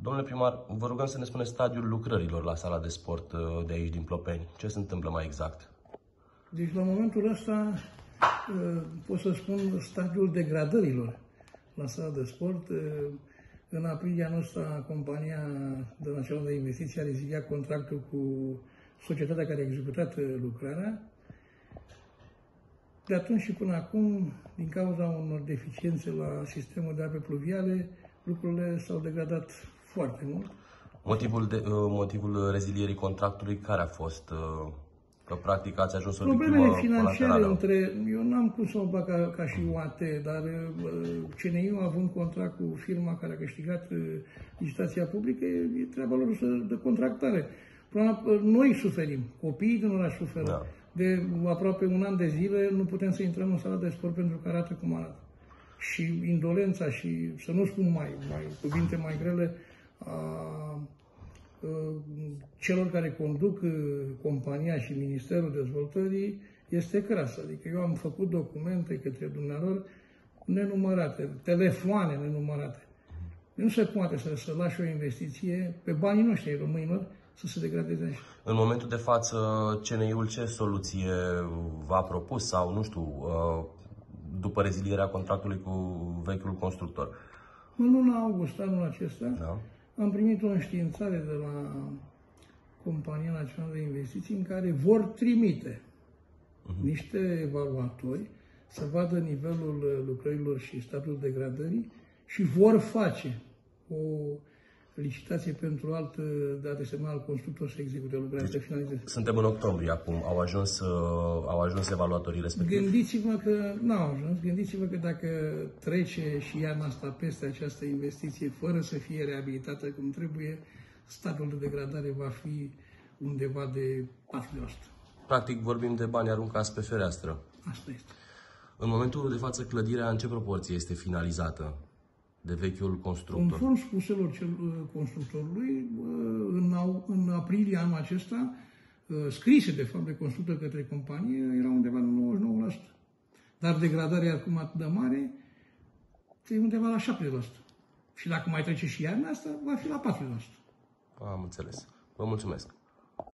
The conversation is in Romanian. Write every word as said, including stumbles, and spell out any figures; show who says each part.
Speaker 1: Domnule primar, vă rugăm să ne spuneți stadiul lucrărilor la sala de sport de aici, din Plopeni. Ce se întâmplă mai exact?
Speaker 2: Deci, la momentul ăsta, pot să spun stadiul degradărilor la sala de sport. În aprilie anul ăsta, compania de națională de investiții a reziliat contractul cu societatea care a executat lucrarea. De atunci și până acum, din cauza unor deficiențe la sistemul de ape pluviale, lucrurile s-au degradat foarte mult.
Speaker 1: Motivul, de, motivul rezilierii contractului care a fost? Că practic ați ajuns o
Speaker 2: Problemele financiare între... Eu n-am cum să o bag ca, ca și U A T, dar C N I-ul având contract cu firma care a câștigat licitația publică, e treaba lor să de contractare. Noi suferim, copiii din oraș suferă. Da. De aproape un an de zile nu putem să intrăm în sala de sport pentru că arată cum arată. Și indolența și, să nu spun mai, mai cuvinte mai grele, a, a celor care conduc compania și Ministerul Dezvoltării este crasă. Adică eu am făcut documente către dumnealor nenumărate, telefoane nenumărate. Nu se poate să, să lași o investiție pe banii noștri românilor să se degradeze așa.
Speaker 1: În momentul de față, C N I-ul ce soluție v-a propus sau, nu știu, după rezilierea contractului cu vechiul constructor?
Speaker 2: În luna august anul acesta,
Speaker 1: da.
Speaker 2: Am primit o înștiințare de la Compania Națională de Investiții în care vor trimite uh-huh. niște evaluatori să vadă nivelul lucrărilor și stadiul degradării și vor face o licitație pentru altă dată semnal constructor să execute lucrarea, să finalizeze.
Speaker 1: Suntem în octombrie acum, au ajuns, au ajuns evaluatorii respectivi.
Speaker 2: Gândiți-vă că n-au ajuns, gândiți-vă că dacă trece și iarna asta peste această investiție fără să fie reabilitată cum trebuie, stadiul de degradare va fi undeva de patru la sută.
Speaker 1: Practic vorbim de bani aruncați pe fereastră.
Speaker 2: Asta este.
Speaker 1: În momentul de față, clădirea în ce proporție este finalizată de vechiul constructor?
Speaker 2: Conform spuselor cel, constructorului, în, în aprilie anul acesta, scrise de fapt de constructor către companie, era undeva la nouăzeci și nouă la sută. Dar degradarea acum atât de mare, e undeva la șapte la sută. Și dacă mai trece și iarna asta, va fi la patru la sută.
Speaker 1: Am înțeles. Vă mulțumesc.